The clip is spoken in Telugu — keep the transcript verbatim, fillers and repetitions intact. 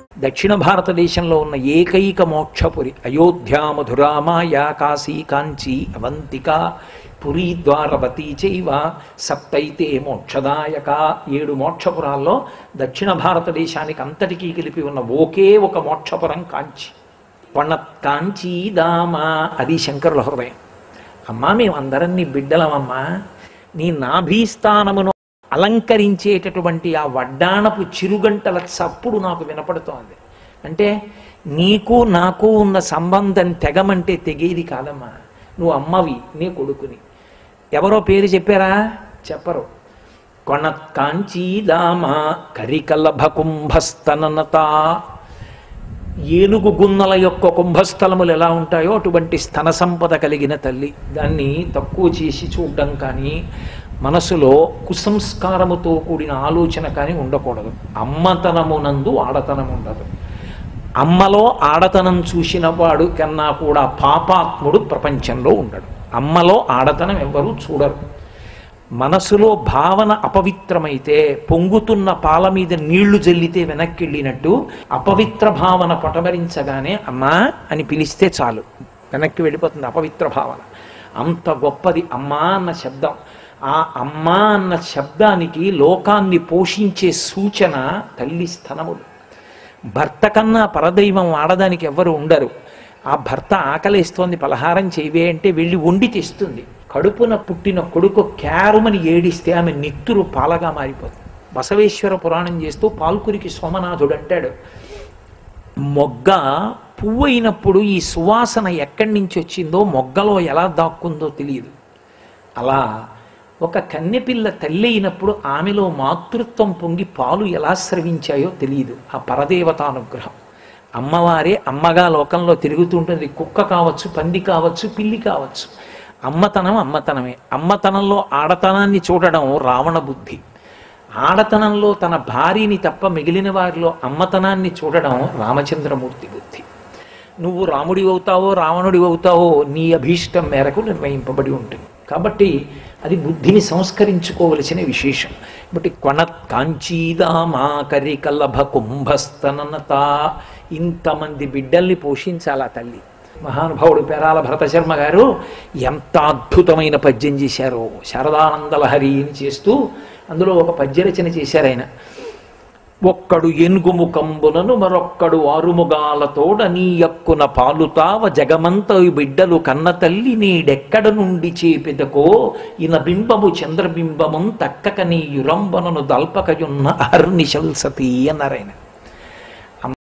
దక్షిణ భారతదేశంలో ఉన్న ఏకైక మోక్షపురి అయోధ్య, మధురా, మాయా, కాశీ, కాంచీ, అవంతిక, పురీ, ద్వారవతి చైవ సప్తైతే మోక్షదాయక. ఏడు మోక్షపురాల్లో దక్షిణ భారతదేశానికి అంతటికీ కలిపి ఉన్న ఒకే ఒక మోక్షపురం కాంచి. పణత్ కాంచీదామా, అది శంకరుల హృదయం. అమ్మా, మేమందరం నీ బిడ్డలమమ్మా, నీ నాభీస్థానమును అలంకరించేటటువంటి ఆ వడ్డాణపు చిరుగంటల చప్పుడు నాకు వినపడుతోంది. అంటే నీకు నాకు ఉన్న సంబంధం తెగమంటే తెగేది కాదమ్మా. నువ్వు అమ్మవి, నీ కొడుకుని. ఎవరో పేరు చెప్పారా? చెప్పరు. కొణత్ కాంచీదామా కరికలభ కుంభస్తననత. ఏనుగు గున్నల యొక్క కుంభస్థలములు ఎలా ఉంటాయో అటువంటి స్తన సంపద కలిగిన తల్లి. దాన్ని తక్కువ చేసి చూడడం కానీ, మనసులో కుసంస్కారముతో కూడిన ఆలోచన కానీ ఉండకూడదు. అమ్మతనమునందు ఆడతనం ఉండదు. అమ్మలో ఆడతనం చూసిన వాడు కన్నా కూడా పాపాత్ముడు ప్రపంచంలో ఉండడు. అమ్మలో ఆడతనం ఎవ్వరూ చూడరు. మనసులో భావన అపవిత్రమైతే పొంగుతున్న పాల మీద నీళ్లు జల్లితే వెనక్కి వెళ్ళినట్టు అపవిత్ర భావన పటమరించగానే అమ్మా అని పిలిస్తే చాలు, వెనక్కి వెళ్ళిపోతుంది అపవిత్ర భావన. అంత గొప్పది అమ్మా అన్న శబ్దం. ఆ అమ్మా అన్న శబ్దానికి లోకాన్ని పోషించే సూచన తల్లి స్తనములు. భర్త కన్నా పరదైవం ఆడదానికి ఎవ్వరు ఉండరు. ఆ భర్త ఆకలేస్తోంది, పలహారం చేయవే అంటే వెళ్ళి వండి తెస్తుంది. కడుపున పుట్టిన కొడుకు క్యారుమని ఏడిస్తే ఆమె నిత్తురు పాలగా మారిపోతుంది. బసవేశ్వర పురాణం చేస్తూ పాల్కురికి సోమనాథుడు అంటాడు, మొగ్గ పువ్వు అయినప్పుడు ఈ సువాసన ఎక్కడి నుంచి వచ్చిందో మొగ్గలో ఎలా దాక్కుందో తెలియదు. అలా ఒక కన్నెపిల్ల తల్లి అయినప్పుడు ఆమెలో మాతృత్వం పొంగి పాలు ఎలా స్రవించాయో తెలియదు. ఆ పరదేవతానుగ్రహం. అమ్మవారే అమ్మగా లోకంలో తిరుగుతుంటుంది. కుక్క కావచ్చు, పంది కావచ్చు, పిల్లి కావచ్చు. అమ్మతనం అమ్మతనమే. అమ్మతనంలో ఆడతనాన్ని చూడడం రావణ బుద్ధి. ఆడతనంలో తన భార్యని తప్ప మిగిలిన వారిలో అమ్మతనాన్ని చూడడం రామచంద్రమూర్తి బుద్ధి. నువ్వు రాముడి అవుతావో రావణుడి అవుతావో నీ అభీష్టం మేరకు నిర్ణయింపబడి ఉంటుంది. కాబట్టి అది బుద్ధిని సంస్కరించుకోవలసిన విశేషం. బట్టి కొణత్ కాంచీదామా కరికలభ కుంభస్తననత. ఇంతమంది బిడ్డల్ని పోషించాలా తల్లి. మహానుభావుడు పేరాల భరతశర్మ గారు ఎంత అద్భుతమైన పద్యం చేశారో. శారదానందలహరి అని చేస్తూ అందులో ఒక పద్యరచన చేశారు ఆయన. ఒక్కడు ఎనుగుముకంబులను మరొక్కడు ఆరుముగాలతోడ నీ యక్కున పాలుతావ జగమంత బిడ్డలు కన్న తల్లి నీడెక్కడ నుండి చేపెదకో ఇన బింబము చంద్రబింబము తక్కక నీ యురంబనను దల్పకయున్న అహర్నిశల్సతి అన్నారాయన.